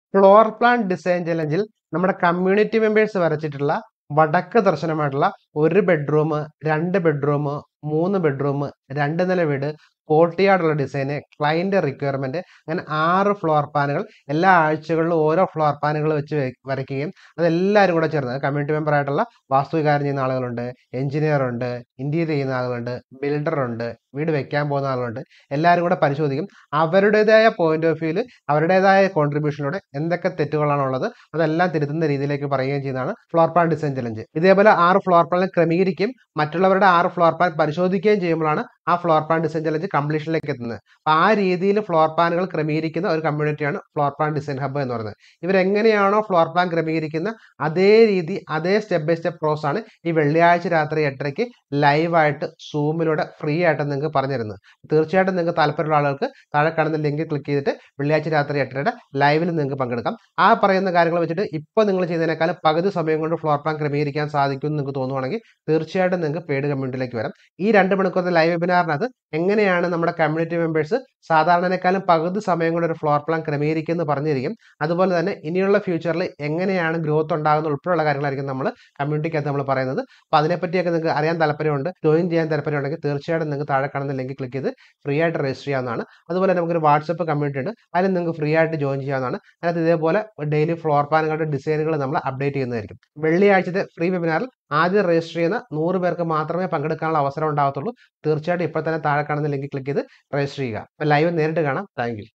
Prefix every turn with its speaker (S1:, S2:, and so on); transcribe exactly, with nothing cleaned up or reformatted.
S1: Floor plan design ചലഞ്ചിൽ നമ്മുടെ community members വരച്ചിട്ടുള്ള വടക്ക് ദർശനമായിട്ടുള്ള ഒരു ബെഡ്റൂം, രണ്ട് ബെഡ്റൂം, മൂന്ന് ബെഡ്റൂം, രണ്ട് നില വീട്, കോർട്ടിയാർഡുള്ള ഡിസൈന്, ക്ലയന്റ് റിക്വയർമെന്റ്, അങ്ങനെ ആറ് ഫ്ലോർ പ്ലാനുകൾ എല്ലാ ആഴ്ചകളിലും ഓരോ ഫ്ലോർ പ്ലാനുകൾ വെച്ച് വരയ്ക്കുകയും അതെല്ലാവരും കൂടെ ചേർന്ന് കമ്മ്യൂണിറ്റി മെമ്പർ ആയിട്ടുള്ള വാസ്തുവികാരം ചെയ്യുന്ന ആളുകളുണ്ട്, എഞ്ചിനീയർ ഉണ്ട്, ഇന്റീരിയർ ചെയ്യുന്ന ആളുകളുണ്ട്, ബിൽഡർ ഉണ്ട്, വീട് വെക്കാൻ പോകുന്ന ആളുകളുണ്ട്, എല്ലാവരും കൂടെ പരിശോധിക്കും. അവരുടേതായ പോയിന്റ് ഓഫ് വ്യൂവിൽ അവരുടേതായ കോൺട്രിബ്യൂഷനിലൂടെ എന്തൊക്കെ തെറ്റുകളാണുള്ളത് അതെല്ലാം തിരുത്തുന്ന രീതിയിലേക്ക് പറയുകയും ചെയ്യുന്നതാണ് ഫ്ലോർ പ്ലാൻ ഡിസൈൻ ചലഞ്ച്. ഇതേപോലെ ആറ് ഫ്ലോർ പ്ലാൻ ക്രമീകരിക്കും, മറ്റുള്ളവരുടെ ആറ് ഫ്ലോർ പ്ലാൻ പരിശോധിക്കുകയും ചെയ്യുമ്പോഴാണ് ആ ഫ്ലോർ പ്ലാൻ ഡിസൈൻ ചലഞ്ച് കംപ്ലീഷനിലേക്ക് എത്തുന്നത്. അപ്പോൾ ആ രീതിയിൽ ഫ്ലോർ പ്ലാനുകൾ ക്രമീകരിക്കുന്ന ഒരു കമ്മ്യൂണിറ്റിയാണ് ഫ്ലോർ പ്ലാൻ ഡിസൈൻ ഹബ്ബ് എന്ന് പറയുന്നത്. ഇവരെങ്ങനെയാണോ ഫ്ലോർ പ്ലാൻ ക്രമീകരിക്കുന്ന അതേ രീതി, അതേ സ്റ്റെപ്പ് ബൈ സ്റ്റെപ്പ് പ്രോസസ് ആണ് ഈ വെള്ളിയാഴ്ച രാത്രി എട്ടരയ്ക്ക് ലൈവായിട്ട് സൂമിലൂടെ ഫ്രീ ആയിട്ട് നിങ്ങൾക്ക് പറഞ്ഞു തരുന്നത്. തീർച്ചയായിട്ടും നിങ്ങൾക്ക് താല്പര്യമുള്ള ആളുകൾക്ക് താഴെ കാണുന്ന ലിങ്ക് ക്ലിക്ക് ചെയ്തിട്ട് വെള്ളിയാഴ്ച രാത്രി എട്ടരയുടെ ലൈവിൽ നിങ്ങൾക്ക് പങ്കെടുക്കാം. ആ പറയുന്ന കാര്യങ്ങൾ വെച്ചിട്ട് ഇപ്പോൾ നിങ്ങൾ ചെയ്യുന്നതിനേക്കാളും പകുതി സമയം കൊണ്ട് ഫ്ലോർ പ്ലാൻ ക്രമീകരിക്കാൻ സാധിക്കും എന്ന് നിങ്ങൾക്ക് തോന്നുവാണെങ്കിൽ തീർച്ചയായിട്ടും നിങ്ങൾക്ക് പെയ്ഡ് കമ്മ്യൂണിറ്റിയിലേക്ക് വരാം. ഈ രണ്ട് മണിക്കൂറത്തെ ലൈവ് വെബിനാറിനകത്ത് എങ്ങനെയാണ് നമ്മുടെ കമ്മ്യൂണിറ്റി മെമ്പേഴ്സ് സാധാരണക്കാളും പകുതി സമയം കൊണ്ട് ഒരു ഫ്ലോർ പ്ലാൻ ക്രമീകരിക്കുന്നത് പറഞ്ഞിരിക്കും. അതുപോലെ തന്നെ ഇനിയുള്ള ഫ്യൂച്ചറിൽ എങ്ങനെയാണ് ഗ്രോത്ത് ഉണ്ടാകുന്ന ഉൾപ്പെടെയുള്ള കാര്യങ്ങളായിരിക്കും നമ്മൾ കമ്മ്യൂണിറ്റിക്കകത്ത് നമ്മൾ പറയുന്നത്. അപ്പോൾ അതിനെപ്പറ്റിയൊക്കെ നിങ്ങൾക്ക് അറിയാൻ താല്പര്യമുണ്ട്, ജോയിൻ ചെയ്യാൻ താല്പര്യമുണ്ടെങ്കിൽ തീർച്ചയായിട്ടും നിങ്ങൾക്ക് താഴെ കാണുന്ന ലിങ്ക് ക്ലിക്ക് ചെയ്ത് ഫ്രീ ആയിട്ട് രജിസ്റ്റർ ചെയ്യാവുന്നതാണ്. അതുപോലെ നമുക്കൊരു വാട്സപ്പ് കമ്മ്യൂണിറ്റി ഉണ്ട്, അതിൽ നിങ്ങൾക്ക് ഫ്രീ ആയിട്ട് ജോയിൻ ചെയ്യാവുന്നതാണ്. അതിനകത്ത് ഇതേപോലെ ഡെയിലി ഫ്ലോർ പ്ലാനുകളുടെ ഡിസൈനുകൾ നമ്മൾ അപ്ഡേറ്റ് ചെയ്യുന്നതായിരിക്കും. വെള്ളിയാഴ്ചത്തെ ഫ്രീ വെബിനാറിൽ ആദ്യം രജിസ്റ്റർ ചെയ്യുന്ന നൂറ് പേർക്ക് മാത്രമേ പങ്കെടുക്കാനുള്ള അവസരം ഉണ്ടാകത്തുള്ളൂ. തീർച്ചയായിട്ടും ഇപ്പോൾ തന്നെ താഴെ കാണുന്ന ലിങ്ക് ക്ലിക്ക് ചെയ്ത് രജിസ്റ്റർ ചെയ്യുക. ലൈവ് നേരിട്ട് കാണാം. Thank U.